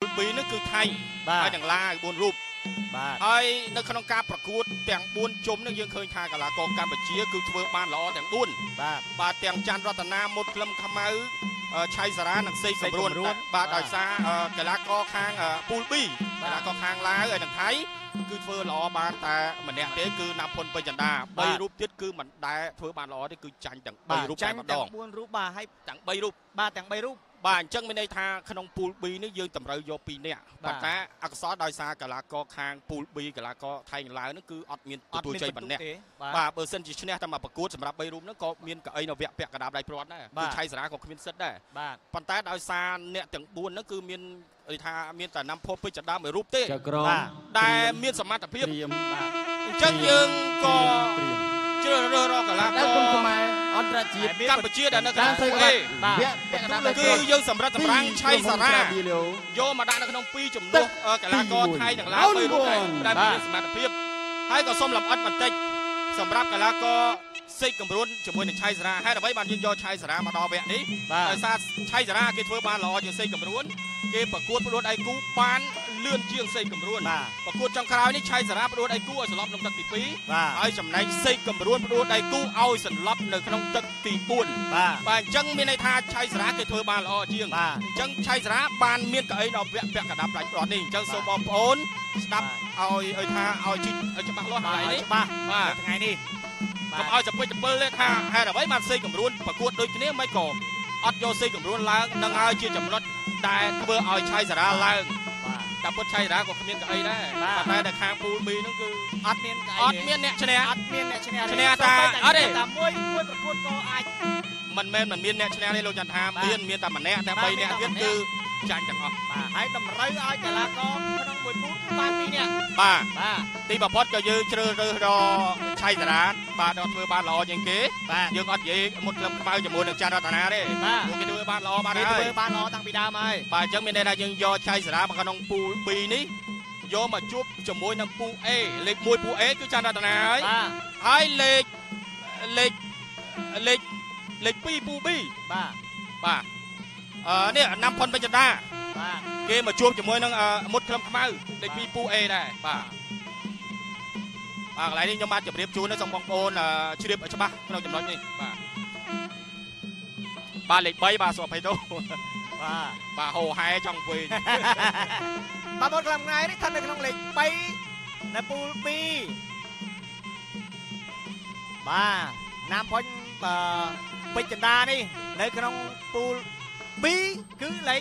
ពីនេះគឺថៃហើយទាំងឡាយ4រូបហើយនៅក្នុងការប្រកួតទាំង4ជុំនេះយើងឃើញថាកីឡាករកម្ពុជាគឺធ្វើបានល្អទាំង4បាទទាំងច័ន្ទរតនាមុតក្លឹមខ្មៅឆៃសារ៉ានិងសេកសំរួនបាទដោយសារកីឡាករខាងពូល B កីឡាករខាងឡាវហើយនិងថៃគឺធ្វើល្អបានតែម្នាក់ទេគឺណាប់ផុនពេជ្រចន្ទា3រូបទៀតគឺមិនដែលធ្វើបានល្អទេគឺចាញ់ទាំង3រូបតែម្ដង 4រូបបាទហើយទាំង3រូបបាទទាំង3រូបបាទអញ្ចឹងមានន័យថាក្នុងពូល B នេះយើងតម្រូវយក2នាក់ប៉ុន្តែអកុសលដោយសារកីឡាករខាងពូល B កីឡាករថៃនិងឡាវនេះគឺអត់មានទទួលជ័យបណ្ឌិតបាទបើសិនជាឈ្នះតែមកប្រកួតសម្រាប់3រូបហ្នឹងក៏មានកៅអីនៅវគ្គពាក់កណ្ដាលដៃព្រាត់ដែរគឺឆៃសារ៉ាក៏គ្មានសិទ្ធដែរប៉ុន្តែដោយសារអ្នកទាំង4ហ្នឹងគឺមានថាមានតែណាំភពពេជ្រចន្ទាមួយរូបទេដែលមានសមត្ថភាពអញ្ចឹងយើងក៏ជ្រើសរើសរកកីឡាករខ្មែរអន្តរជាតិកម្ពុជាដែលនៅក្នុងពូល A គឺយើងសម្រាប់សម្រាំងឆៃសារ៉ាយកមកដាក់នៅក្នុង2ចំនួនកីឡាករថៃនិងឡាវ3រូបដែលមានសមត្ថភាពហើយក៏សូមលម្អិតបន្តិចសម្រាប់កីឡាករសេកកំរួនជាមួយនឹងឆៃសារ៉ាហេតុអ្វីបានយើងយកឆៃសារ៉ាមកដល់វគ្គនេះដោយសារឆៃសារ៉ាគេធ្វើបានល្អជាងសេកកំរួនគេប្រកួតផ្ដួលដៃគូបានលឿនជាងសេកកំរួនប្រកួតចុងក្រោយនេះឆៃសារ៉ាផ្ដួលដៃគូឲ្យសន្លប់ក្នុងទឹកទី2ហើយចំណែកសេកកំរួនផ្ដួលដៃគូឲ្យសន្លប់នៅក្នុងទឹកទី4បាទអញ្ចឹងមានន័យថាឆៃសារ៉ាគេធ្វើបានល្អជាងអញ្ចឹងឆៃសារ៉ាបានមានកៅអីដល់វគ្គពាក់កណ្ដាប់ដាច់ព្រាត់នេះអញ្ចឹងសូមបងប្អូនស្ដាប់ឲ្យថាឲ្យច្បាស់លាស់ថ្ងៃនេះបាទថ្ងៃនេះកុំឲ្យចពិចចពិលទេថាហេតុអ្វីបានសេកកំរួនប្រកួតដូចគ្នាមិនក៏អត់យកសេកកំរួនឡើងនឹងឲ្យជាចំណុចដែលធ្វើឲ្យឆៃសារ៉ាឡើងតែពុតឆៃសារ៉ាក៏គ្មានកៅអីដែរតែនៅខាងពូល B ហ្នឹងគឺអត់មានកៅអីអត់មានអ្នកឈ្នះឈ្នះតែអត់ទេតែមួយប្រកួតក៏អាចមិនមែនមិនមានអ្នកឈ្នះទេលោកចន្ទថាមានតែម្នាក់តែ3នាក់ទៀតគឺចាញ់ទាំងអស់បាទហើយតម្រូវឲ្យកីឡាករក្នុងមួយពូលបាន2នាក់បាទទីបំផុតក៏យើងជ្រើសរើសរកឆៃសារ៉ាបាទដល់ធ្វើបានល្អជាងគេយើងអត់និយាយមុតក្លឹមខ្មៅជាមួយនឹងច័ន្ទរតនាទេពួកគេធ្វើបានល្អបានហើយគេធ្វើបានល្អតាំងពីដើមហើយបាទអញ្ចឹងមានន័យថាយើងយកឆៃសារ៉ាមកក្នុងពូល B នេះយកមកជួបជាមួយនឹងពូល A លេខ1ពូល A គឺច័ន្ទរតនាហើយលេខ2ពូល B បាទនេះណាំផុនពេជ្រចន្ទាគេមកជួបជាមួយនឹងមុតក្លឹមខ្មៅលេខ2ពូ A ដែរបាទកន្លែងនេះខ្ញុំបានជម្រាបជូនដល់សូមបងប្អូនជ្រាបច្បាស់ក្នុងចំណុចនេះបាទលេខ3បាទសុភ័យទោបាទហោហែចង់វិញបាទមុតក្លឹមថ្ងៃនេះស្ថិតនៅក្នុងលេខ3នៅពូល B បាទណាំផុនពេជ្រចន្ទានេះនៅក្នុងពូលB គឺលេខ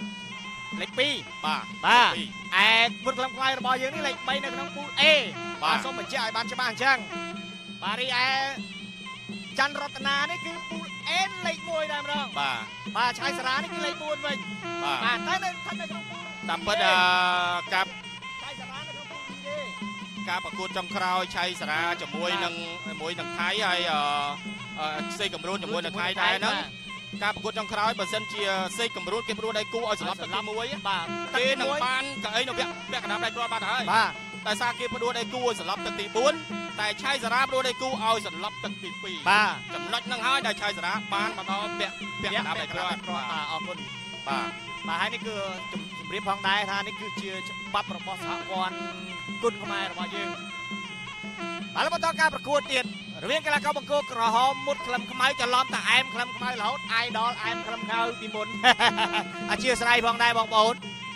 2 បាទឯមុតក្លឹមខ្មៅរបស់យើងនេះលេខ3នៅក្នុងពូល A បាទសូមបញ្ជាក់ឲ្យបានច្បាស់អញ្ចឹងបាទរីឯច័ន្ទរតនានេះគឺពូល A លេខ1តែម្ដងបាទឆៃសារ៉ានេះគឺលេខ4វិញបាទតែនៅក្នុងពូលតាមពិតកាប់ឆៃសារ៉ានៅក្នុងពូល B ទេការប្រកួតចុងក្រោយឆៃសារ៉ាជាមួយនឹងថៃហើយសេកកំរួនជាមួយនឹងថៃដែរហ្នឹងការប្រកួតចុងក្រោយបើសិនជាសេកកំរួនគេផ្ដួលដៃគូឲ្យសន្លប់ទឹកទី1 បាទគេនឹងបានកៅអីនៅវគ្គពាក់កណ្ដាលដៃព្រាត់បាត់ហើយតែសារគេផ្ដួលដៃគូឲ្យសន្លប់ទឹកទី4តែឆៃសារ៉ាផ្ដួលដៃគូឲ្យសន្លប់ទឹកទី2 បាទចំណុចហ្នឹងហើយដែលឆៃសារ៉ាបានមកដល់ពាក់កណ្ដាលដៃព្រាត់អរគុណបាទហើយនេះគឺជំរាបផងដែរថានេះគឺជាច្បាប់របស់សហព័ន្ធគុណខ្មែររបស់យើងបាទបន្តការប្រកួតទៀតរវាងកីឡាករបង្គោលក្រហមមុតក្លឹមខ្មៅច្រឡំតែអែមក្លឹមខ្មៅរហូតអាយដល់អែមក្លឹមខ្មៅពីមុនអធិស្ឋានផងដែរបងប្អូន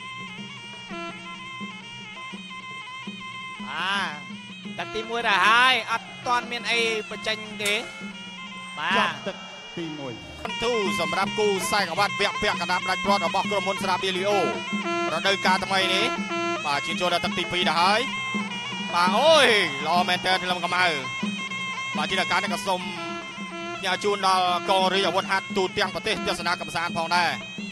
ទឹកទី1ដែរហើយអត់ទាន់មានអីបញ្ចេញទេបាទទឹកទី1 ទូសម្រាប់គូខ្សែក្រវ៉ាត់វគ្គពាក់កណ្ដាប់ដាច់ព្រាត់របស់ក្រុមហ៊ុនស្រាបៀលីអូរដូវកាលថ្មីនេះបាទឈានចូលដល់ទឹកទី2ដែរហើយបាទអូយល្អមែនតើក្លឹមខ្មៅបាទជាការនេះក៏សូមផ្ញើជូនដល់កងរាជអាវុធហត្ថទូទាំងប្រទេសទស្សនាកម្សាន្តផងដែរ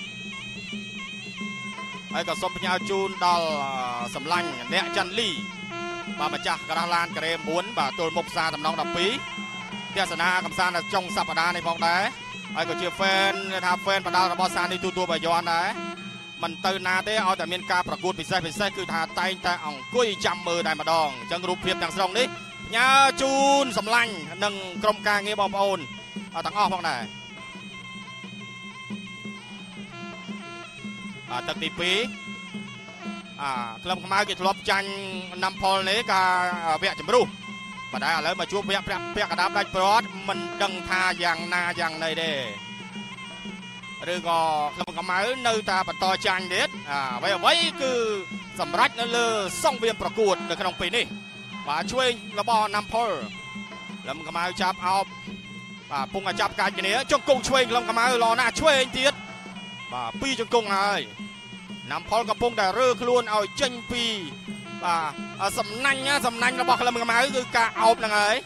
ហើយក៏សូមផ្ញើជូនដល់សម្លាញ់អ្នកច័ន្ទលីបាទម្ចាស់ក្រាស់ឡានការ៉េ9បាទទល់មុខផ្សារតំណង12ទស្សនាកម្សាន្តចុងសប្តាហ៍នេះផងដែរហើយក៏ជាហ្វេនថាហ្វេនបដាល់របស់សាននេះទូបាយ័នដែរមិនទៅណាទេឲ្យតែមានការប្រកួតពិសេសគឺថាតែងតែអង្គុយចាំមើលតែម្ដងអញ្ចឹងរូបភាពទាំងស្រុងនេះផ្ញើជូនសម្លាញ់និងក្រុមការងារបងប្អូនទាំងអស់ផងដែរទឹកទី2 ក្លឹមខ្មៅគេធ្លាប់ចាញ់ណាំផលនេះការវគ្គជំរុះបើតែឥឡូវមកជួបវគ្គពាក់កណ្ដាលដាច់ប្រត់មិនដឹងថាយ៉ាងណាយ៉ាងណីទេឬក៏ក្លឹមខ្មៅនៅតែបន្តចាញ់ទៀតអ្វីគឺសម្រាប់នៅលើសង្វៀនប្រកួតនៅក្នុងពេលនេះបាទឆ្វេងរបស់ណាំផលក្លឹមខ្មៅចាប់អោបបាទពងចាប់កាច់គ្នាជង្គង់ឆ្វេងក្លឹមខ្មៅល្អណាស់ឆ្វេងទៀតបាទពីរជង្គង់ហើយណាំផលកំពុងតែរើខ្លួនឲ្យចេញពីបាទសំណាញ់របស់ក្លឹមខ្មៅគឺការអោបហ្នឹងហើយ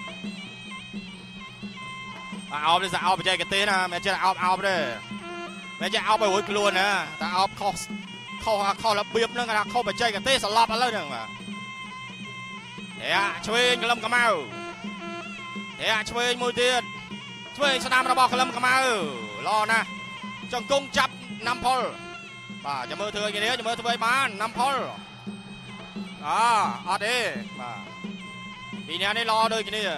អោបនេះសាអោបបច្ចេកទេសណាមិនចេះអោបទេមិនចេះអោបឲ្យរួចខ្លួនណាតែអោបខុសរបៀបហ្នឹងគេថាខុសបច្ចេកទេសស្លាប់ឥឡូវហ្នឹងបាទឆ្វេងក្លឹមខ្មៅឆ្វេងមួយទៀតឆ្វេងស្នាមរបស់ក្លឹមខ្មៅល្អណាស់ចង្គង់ចាប់ណាំផលបាទចាំមើលធ្វើឲ្យគ្នាចាំមើលធ្វើឲ្យបានណាំផលអត់ទេបាទពីរនាក់នេះល្អដូចគ្នា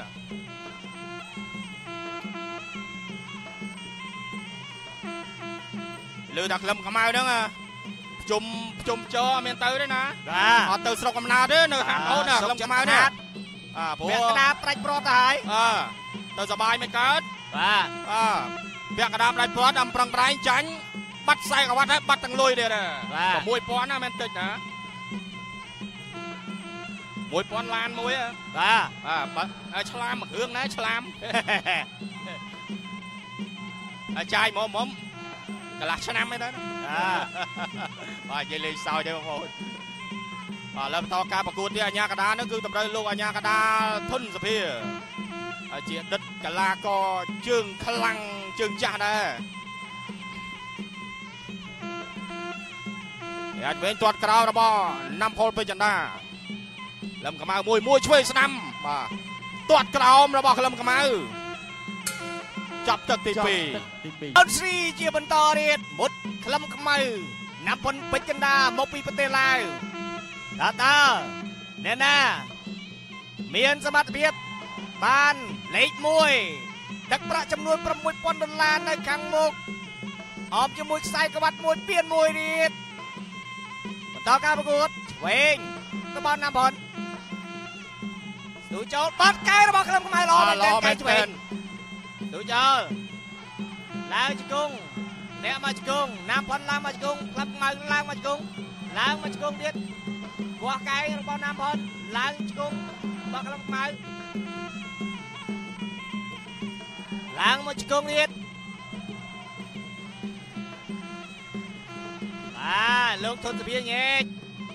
លើតែក្លឹមខ្មៅហ្នឹងជុំចអត់មានទៅទេណាអត់ទៅស្រុកកំណើតទេនៅហាត់ហូតណាក្លឹមខ្មៅនេះព្រោះពាក់កណ្ដាលប្រាច់ប្រត់ទៅហើយទៅសបាយមិនកើតបាទពាក់កណ្ដាលប្រាច់ប្រត់ដល់ប្រឹងប្រែងចាញ់បាត់ខ្សែក្រវ៉ាត់ហើយបាត់ទាំងលុយទៀត6000ណាមិនតិចណា1000ឡានមួយបាទឆ្លាមមួយគ្រឿងណាឆ្លាមចាយមុំកន្លះឆ្នាំឯទៅបាទនិយាយលេងសើចទេបងប្អូនបាទឥឡូវបន្តការប្រកួតនេះអាញាកដានោះគឺតម្រូវលោកអាញាកដាធុនសភាជាដិតកីឡាករជើងខ្លាំងជើងចាស់ដែរអាចវិញទាត់ក្រោយរបស់ណាំផលពេជ្រចន្ទាក្លឹមខ្មៅមួយឆ្វេងស្ដាំបាទទាត់ក្រោមរបស់ក្លឹមខ្មៅចាប់ទឹកទី2 អូនស្រីជាបន្តទៀតមុតក្លឹមខ្មៅណាំផលពេជ្រចន្ទាមកពីប្រទេសឡាវតើអ្នកណាមានសមត្ថភាពបានលេខ1ដឹកប្រាក់ចំនួន$6000នៅខាងមុខអមជាមួយខ្សែក្បាត់មួយពៀនមួយទៀតបន្តការប្រកួតឆ្វេងរបស់ណាំផលទូចូលបាត់កែរបស់ក្លឹមខ្មៅល្អកែឆ្វេងទូចូលឡើងជង្គង់អ្នកមកជង្គង់ណាំផលឡើងមកជង្គង់ក្លឹមខ្មៅឡើងមកជង្គង់ឡើងមកជង្គង់ទៀតវាស់កែរបស់ណាំផលឡើងជង្គង់របស់ក្លឹមខ្មៅឡើងមកជង្គង់ទៀតបាទលោកធុនសភាញែក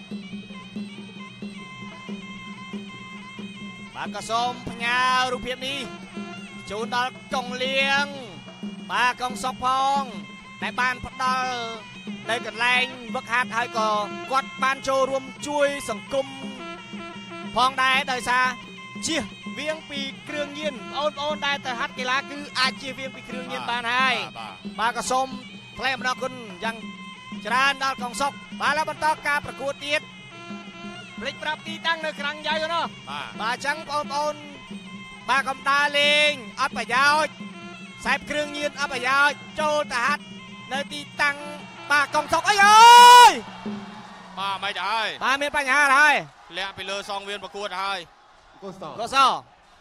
បាទក៏សូមផ្ញើរូបភាពនេះជូនដល់កងលៀងបាទកងសុកផងដែលបានផ្ដល់នៅកន្លែងវឹកហាត់ហើយក៏គាត់បានចូលរួមជួយសង្គមផងដែរដោយសារជៀសវាងពីគ្រឿងញៀនបងប្អូនដែលទៅហាត់កីឡាគឺអាចជៀសវាងពីគ្រឿងញៀនបានហើយបាទក៏សូមថ្លែងអំណរគុណយ៉ាងច្រើនដល់កងសុកបាទแล้วបន្តការប្រកួតទៀតភ្លេចប្រាប់ទីតាំងនៅក្រាំងយ៉ៅនោះបាទអញ្ចឹងបងប្អូនបាទកំដៅលេងអត់ប្រយោជន៍ខ្សែគ្រឿងញៀនអត់ប្រយោជន៍ចូលទៅហាត់នៅទីតាំងបាទកងសុកអីអើយបាទមិនដែរបាទមានបញ្ហាហើយលាក់ពីលើសងវៀនប្រកួតហើយកុសល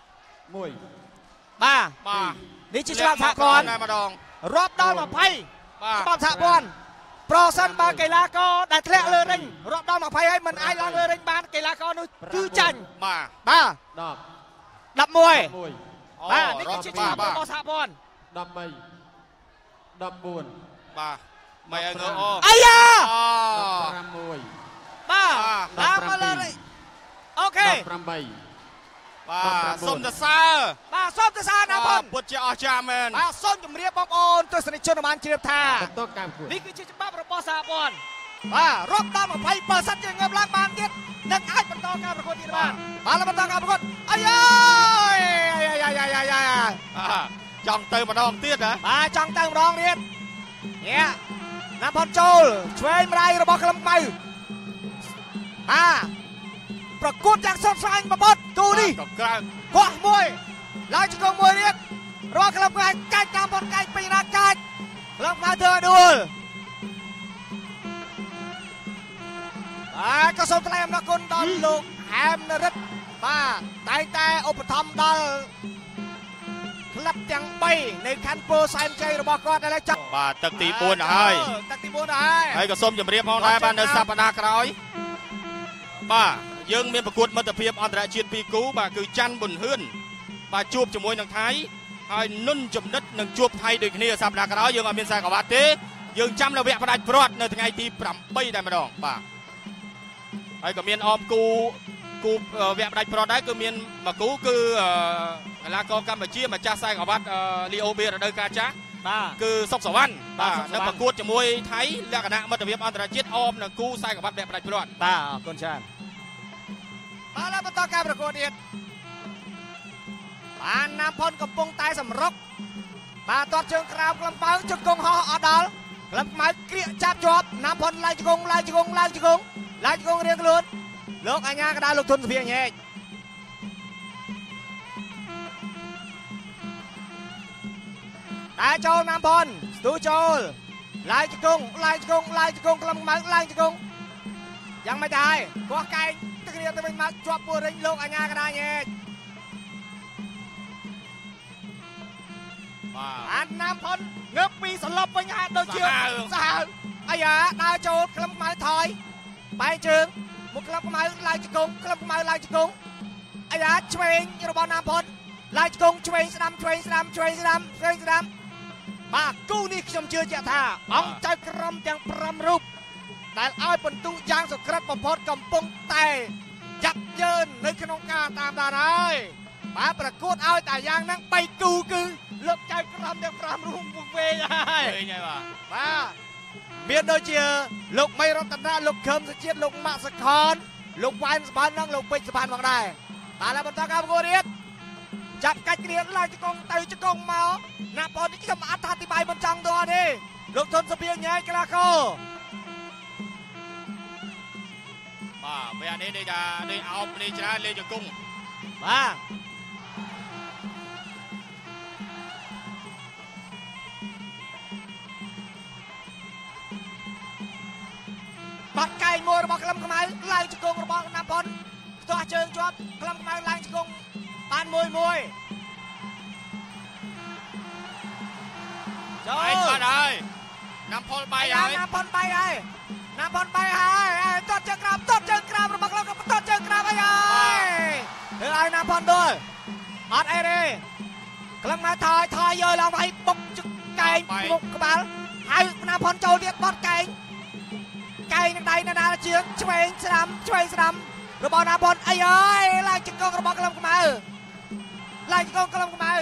1បាទនេះជាច្បាប់សហព័ន្ធម្ដងរាប់ដល់20ច្បាប់សហព័ន្ធប្រសិនបើកីឡាករដែលធ្លាក់លើរិញរាប់ដល់20ហើយមិនអាចឡើងលើរិញបានកីឡាករនោះគឺចាញ់បាទ 11បាទនេះគឺជាច្បាប់របស់សហព័ន្ធ 13 14 បាទមិនឲ្យងើអាយ៉ា 16 បាទឡើងមកលើរិញអូខេ 18 បាទសូមសរសើរបាទសូមសរសើរណាបងពុតជាអស្ចារ្យមែនបាទសូមជម្រាបបងប្អូនទស្សនិកជនបានជ្រាបថានេះគឺជាច្បាប់របស់សហព័ន្ធបាទរាប់ដល់20%ជាងើបឡើងបានទៀតនឹងអាចបន្តការប្រកួតទៀតបានបាទបន្តការប្រកួតអាយចង់ទៅម្ដងទៀតហ៎បាទចង់ទៅម្ដងទៀតនេះណាំផុតចូលឆ្វេងម្ដាយរបស់ក្លឹមខ្មៅប្រកួតយ៉ាងស្រស់ស្រាយបំផុតគូនេះកោះមួយឡើងជង្គង់មួយទៀតរកក្លឹមខ្មៅកាច់តាមបនកាច់ពីណាកាច់ក្លឹមខ្មៅធ្វើដួលก็សូមថ្លែងអំណរគុណដល់លោកហែមនរិទ្ធបាទតែងតែឧបត្ថម្ភដល់ក្លឹបទាំង3នៃខណ្ឌពោធិ៍សែនជ័យរបស់គាត់ឥឡូវចប់បាទទឹកទី4ទៅហើយទឹកទី4ទៅហើយហើយក៏សូមជម្រាបផងដែរបាទនៅសប្តាហ៍ក្រោយបាទយើងមានប្រកួតមិត្តភាពអន្តរជាតិ2គូបាទគឺច័ន្ទប៊ុនហឿនបាទជួបជាមួយនឹងថៃហើយនុនចំណិតនឹងជួបថៃដូចគ្នាសប្តាហ៍ក្រោយយើងអត់មានខ្សែក្រវ៉ាត់ទេយើងចាំនៅវគ្គផ្ដាច់ព្រាត់នៅថ្ងៃទី8តែម្ដងបាទហើយក៏មានអបគូវគ្គផ្ដាច់ព្រាត់ដែរគឺមានមួយគូគឺកីឡាករកម្ពុជាម្ចាស់ខ្សែក្រវ៉ាត់លីអូបេរដូវកាលចាស់បាទគឺសុកសវណ្ណបាទនៅប្រកួតជាមួយថៃលក្ខណៈមិត្តភាពអន្តរជាតិអមនឹងគូខ្សែក្រវ៉ាត់វគ្គផ្ដាច់ព្រាត់បាទអរគុណច្រើនបាទแล้วបន្តការប្រកួតទៀតបានណាំផុនកំពុងតែសម្រុកបាទទាត់ជើងក្រោមក្លឹមបើជង្គង់ហោះអត់ដល់ក្លឹមខ្មៅក្រៀកចាប់ជាប់ណាំផុនឡើងជង្គង់ឡើងជង្គង់ឡើងជង្គង់ឡើងជង្គង់រៀងខ្លួនលោកអញ្ញាកដាលោកធុនសភាញែកតែចូលណាំផុនស្ទូចូលឡើងជង្គង់ឡើងជង្គង់ឡើងជង្គង់ក្លឹមខ្មៅឡើងជង្គង់យ៉ាងមិនដែរគោះកែងទឹករៀងទៅវិញមកជាប់ពួររិញលោកអញ្ញាកដាញែកអានណាំផុនងើបពីសន្លប់វិញហើយដូចជាសាហាវអាយ៉ាដើរចូលក្លឹមខ្មៅថយបែកជើងមកក្លឹមខ្មៅឡើងជង្គង់ក្លឹមខ្មៅឡើងជង្គង់អាយ៉ាឆ្វេងរបស់ណាំផុនឡើងជង្គង់ឆ្វេងស្ដាំឆ្វេងស្ដាំឆ្វេងស្ដាំឆ្វេងស្ដាំបាទគូនេះខ្ញុំជឿជាក់ថាអង្គចៅក្រមទាំង5រូបដែលឲ្យបន្ទុកយ៉ាងសុក្រិតបំផុតកំពុងតែចាប់ជើននៅក្នុងការតាមដានហើយបាទប្រកួតឲ្យតែយ៉ាងហ្នឹង3គូគឺលោកចៅក្រមទាំង5រូបវែងហើយបាទមានដូចជាលោកមីរតនាលោកខឹមសុជាតិលោកម៉ាក់សខនលោកវ៉ែនសបាននិងលោកពេជ្រសបានផងដែរបាទហើយបន្តការប្រកួតទៀតចាប់កាច់គ្រៀនឡើងជង្គង់ទៅជង្គង់មកណាបងនេះខ្ញុំអត់ថាអធិប្បាយមិនចង់ដល់ទេលោកធុនសភាញ៉ែកីឡាករបាទវគ្គនេះដូចថានេះអោបនេះច្រើនលេងជង្គង់បាទបាត់កែងមួយរបស់ក្លឹមខ្មៅឡើងជង្គង់របស់ណាប៉ុនផ្ទាស់ជើងជាប់ក្លឹមខ្មៅឡើងជង្គង់បានមួយចូលបាត់ហើយណាំផុលបាយហើយណាំផុនបាយហើយណាំផុនបាយហើយទាត់ជើងក្រោមរបស់ក្លឹមទាត់ជើងក្រោមអីហើយធ្វើឲ្យណាំផុនដួលអត់អីទេក្លឹមមកថយយកឡើងវាយបុកកែងមុខក្បាលហើយណាំផុនចូលទៀតបត់កែងនឹងដៃណាជើងឆ្វេងស្ដាំរបស់ណាប៉ុនអីហើយឡើងជង្គង់របស់ក្លឹមខ្មៅឡើងជង្គង់ក្លឹមខ្មៅ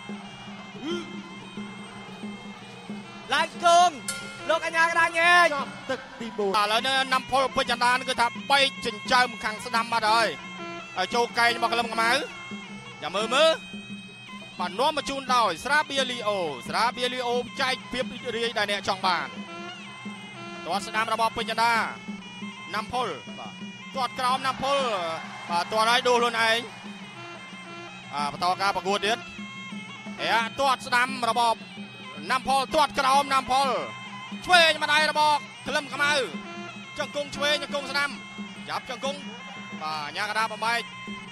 ឡើងជង្គង់លោកអញ្ញាកដាញែកទឹកទី4ឥឡូវនេះណាំផលពេជ្រចន្ទាគឺថាបែកចិញ្ចើមខាងស្ដាំបាត់ហើយចូលកែងរបស់ក្លឹមខ្មៅចាំមើលបាទនាំមកជូនដោយស្រាបៀលីអូចែកភាពរីកដែលអ្នកចង់បានទាត់ស្ដាំរបស់ពេជ្រចន្ទាណាំផលបាទទាត់ក្រោមណាំផលបាទទាត់ឲ្យដួលខ្លួនឯងបន្តការប្រកួតទៀតទាត់ស្ដាំរបស់ណាំផលទាត់ក្រោមណាំផលឆ្វេងម្ដាយរបស់ក្លឹមខ្មៅជង្គង់ឆ្វេងជង្គង់ស្ដាំចាប់ជង្គង់បាទញ៉ាកដាបំបែក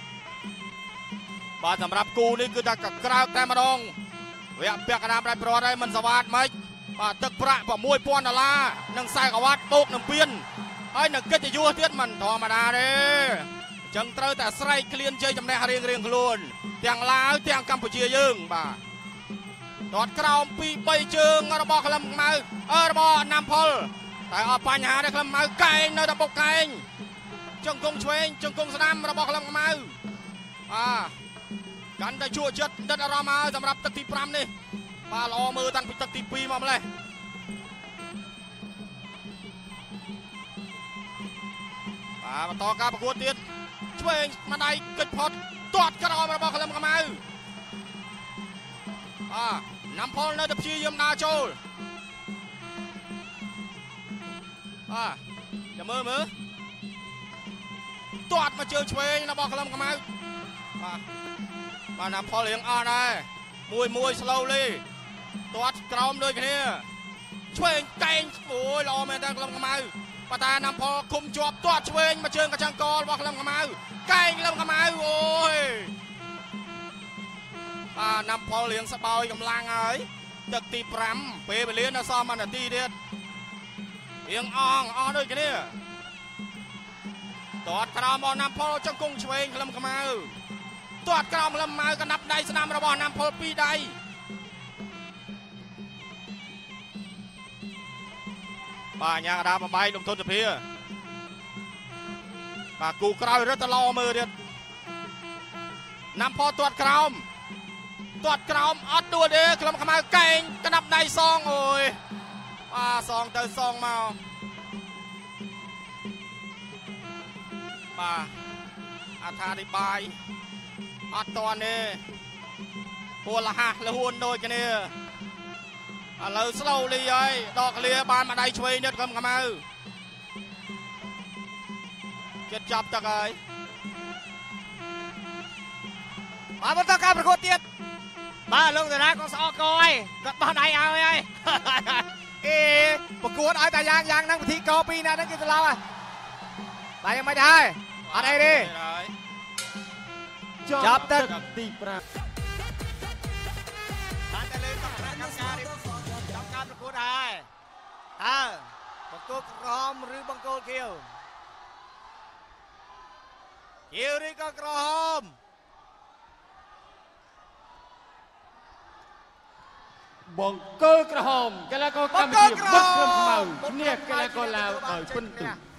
បាទសម្រាប់គូនេះគឺថាកក្រើកតែម្ដងវគ្គពាក់កណ្ដាលផ្ដាច់ព្រាត់ហើយមិនសវ៉ាតមិនបាទទឹកប្រាក់$6000និងខ្សែក្រវ៉ាត់បូកនឹងពៀនហើយនឹងកិត្តិយសទៀតមិនធម្មតាទេអញ្ចឹងត្រូវតែស្រែកឃ្លានជ័យជំនះរៀងខ្លួនទាំងឡាវទាំងកម្ពុជាយើងបាទទាត់ក្រោម2 3ជើងរបស់ក្លឹមខ្មៅរបស់ណាំផលតែអត់បញ្ហាទេក្លឹមខ្មៅកែងនៅតែបុកកែងជង្គង់ឆ្វេងជង្គង់ស្ដាំរបស់ក្លឹមខ្មៅកាន់តែជួចិត្តដិតអារម្មណ៍ហើយសម្រាប់ទឹកទី5នេះបាទល្អមើលតាំងពីទឹកទី2មកម្លេះបាទបន្តការប្រកួតទៀតឆ្វេងម្ដាយកិច្ចផុតទាត់ក្រោមរបស់ក្លឹមខ្មៅណាំផលនៅតែព្យាយាមដើរចូលចាំមើលទាត់មកជើងឆ្វេងរបស់ក្លឹមខ្មៅបាទណាំផលរៀងអស់ដែរមួយ slowly ទាត់ក្រោមដូចគ្នាឆ្វេងកែងអូយល្អមែនតើក្លឹមខ្មៅ bà ta nằm phò khung chọp toát chuyền mà trường cả trang co vào lâm khám cây lâm khám ôi nằm phò liền sắp bao cầm lang ấy trực tì pram về liền nó so mà là tì điệt tiếng on đôi cái này toát cào bò nằm phò trong cung chuyền lâm khám toát cào lâm khám cái nắp đây sẽ nằm ra bò nằm phò pi đây bà nhà đá mà bay lung thôn từ phía bà cụ cào rất là lo mưa điệt nằm phò toát càoอดตัวเด็กลำขมาเก่งกระนับในซองโอ้ยซองเตอซองมาอาธาดิบายอดตัวนี้หัวละฮะละหุ่นโดยกันเนี่ยเลยสโลว์เลยยัยดอกเลียบานมาได้ช่วยเนี่ยกำขมาจะจับตะไคร้มาบนต้องการประกวดเตียดมาลงแต่ละก็สอกอยก็ตอนไหนเอาไงประกวดเอาแต่ยังนั่งที่กอปีนะนั่งกินตะลาวแต่ยังไม่ได้อะไรดิจับตึกตีปราการแต่เลยต้องการประกวดได้ประกวดกรอมหรือบังโกลเกียวหรือก็กรอม bongkol kerhom, kalau kau kami buat kerhom, ni kalau kau lau, pun tu.